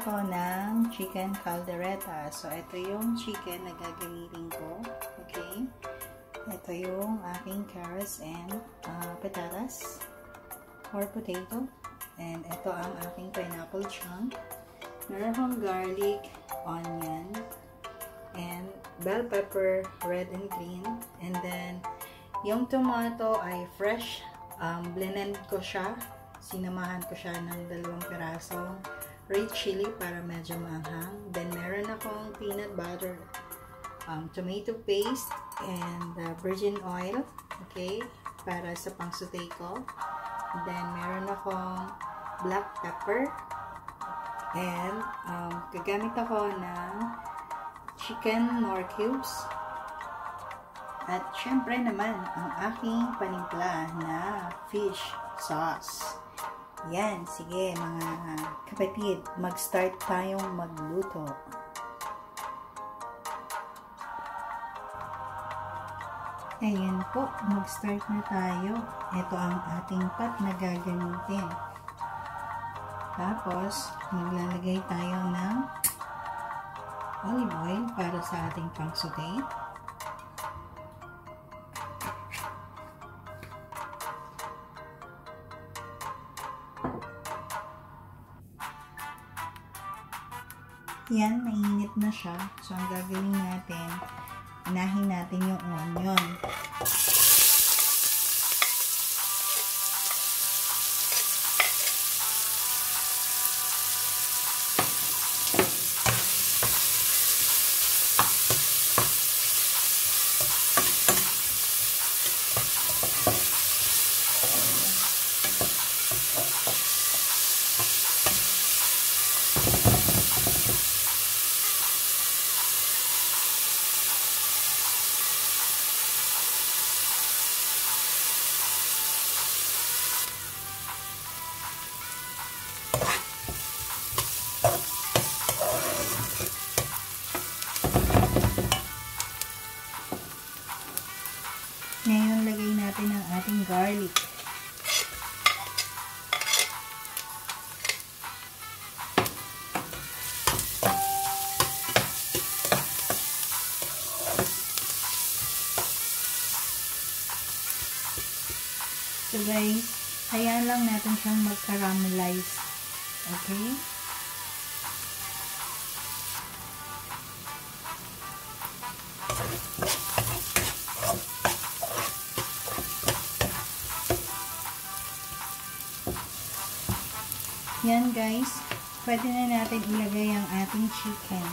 ako ng chicken caldereta. So, ito yung chicken na gagamitin ko. Okay? Ito yung aking carrots and patatas or potato. And ito ang aking pineapple chunk. Meron akong garlic, onion, and bell pepper, red and green. And then, yung tomato ay fresh. Blended ko siya. Sinamahan ko siya ng 2 pirasong red chili para medyo maanghang. Then, meron akong peanut butter, tomato paste, and virgin oil. Okay? Para sa pang-saute ko. Then, meron akong black pepper. And, gagamit ako ng chicken nor cubes. At, syempre naman, ang aking panimpla na fish sauce. Yan, sige mga kapatid, mag-start tayong magluto. Ayan po, mag-start na tayo. Ito ang ating pot na gagamitin. Tapos, maglalagay tayo ng olive oil para sa ating pang-saute. Yan, mainit na siya. So, ang gagawin natin, inahin natin yung onion. Ngayon, lagay natin ang ating garlic. So guys, hayaan lang natin siyang mag-caramelize. Okay? Yan guys, pwede na natin ilagay ang ating chicken.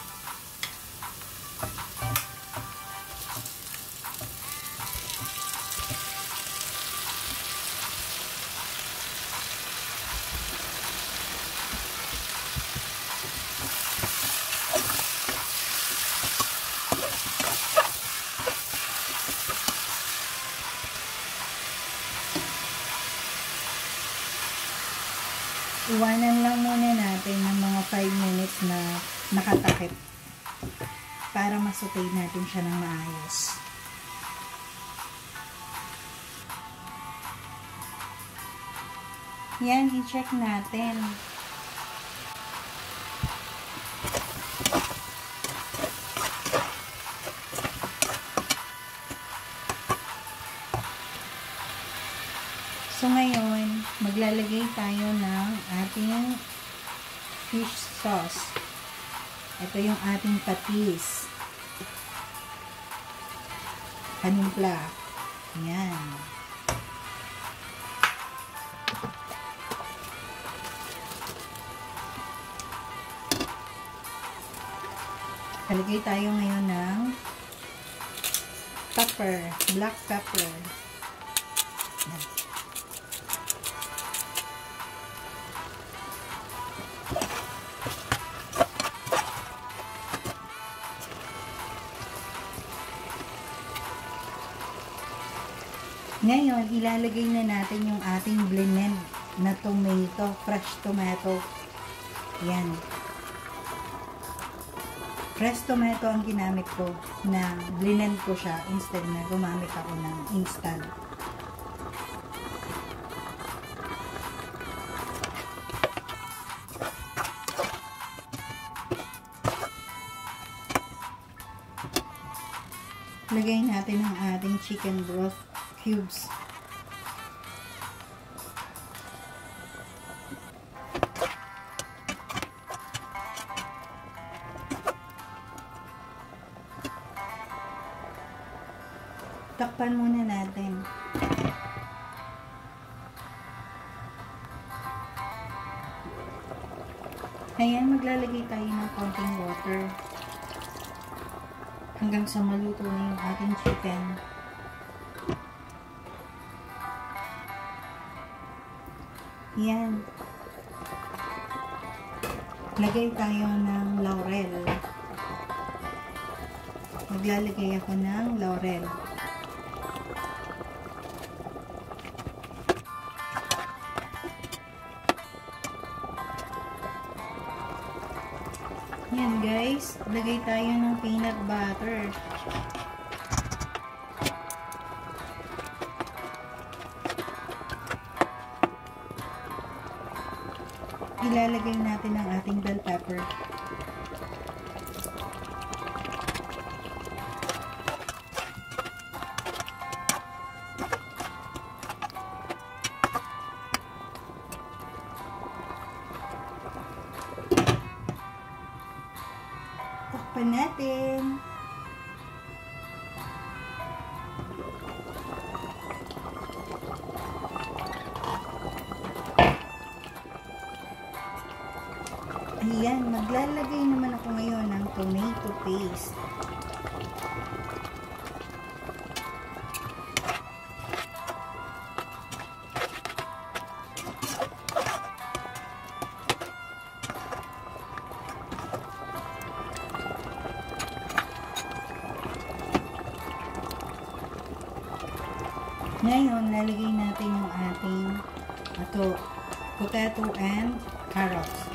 Iwanan lang muna natin ng mga 5 minutes na nakatakip para masaute natin siya ng maayos. Yan, i-check natin. So ngayon, maglalagay tayo ng ating fish sauce. Ito yung ating patis. Panimpla. Yan. Halagay tayo ngayon ng pepper, black pepper. Yan. Ngayon, ilalagay na natin yung ating blended na tomato, fresh tomato. Yan. Fresh tomato ang ginamit ko na blended ko siya instead na gumamit ako ng instant. lagay natin ang ating chicken broth cubes. Takpan muna natin. Ayan, maglalagay tayo ng konting water hanggang sa maluto na yung ating chicken. Ayan. Lagay tayo ng laurel. Maglalagay ako ng laurel. Yan guys, lagay tayo ng peanut butter. Ilalagay natin ang ating bell pepper. Takpan natin. Ayan, maglalagay naman ako ngayon ng tomato paste. Ngayon, lalagay natin yung ating potato and carrots.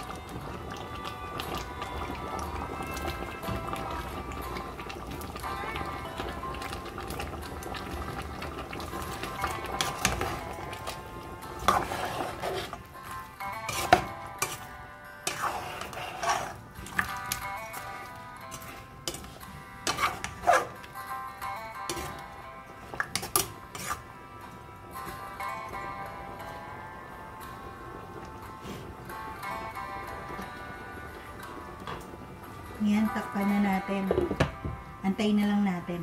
Yan, takpan na natin. Antayin na lang natin.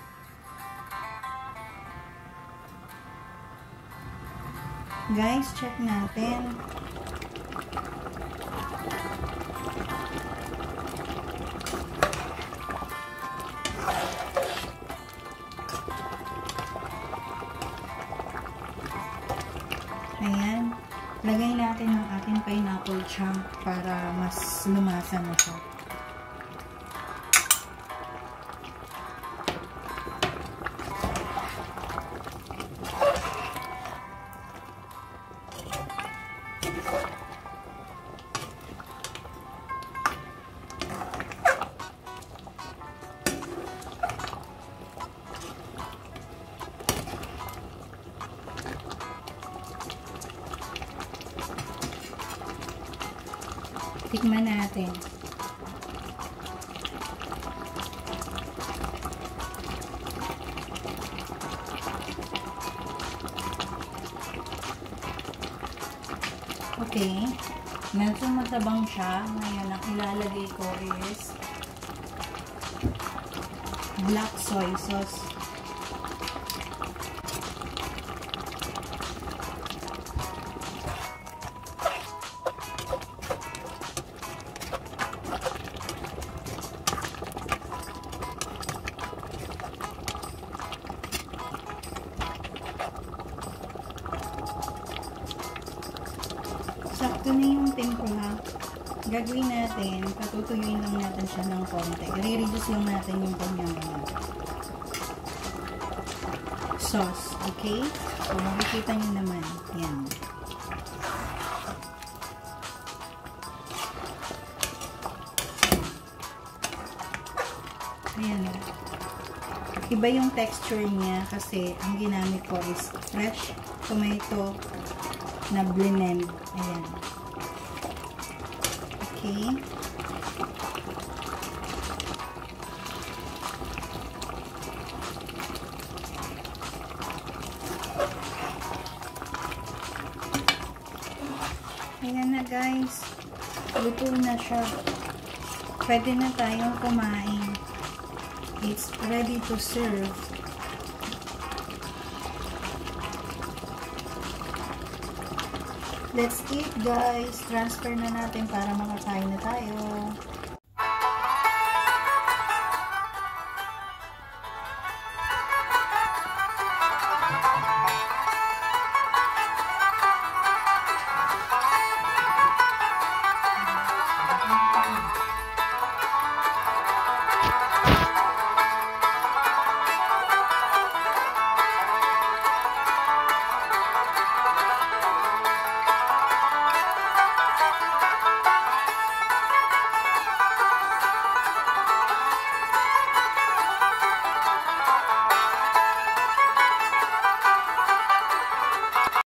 Guys, check natin. Ayan. Lagay natin ang ating pineapple chunk para mas lumasa na siya. Tikman natin. Okay. Medyo matabang siya. Ngayon, ang ilalagay ko is black soy sauce. Sakto na yung tempura. Gagawin natin, patutuyuin lang natin siya ng konti. I-reduce lang natin yung kanyang sauce. Okay? So, makikita nyo naman. Yan. Ayan. Iba yung texture niya kasi ang ginamit ko is fresh tomato na blend. Ayan. Okay. Ayan na guys. Luto na siya. Pwede na tayong kumain. It's ready to serve. Let's eat guys. Transfer na natin para makakain na tayo.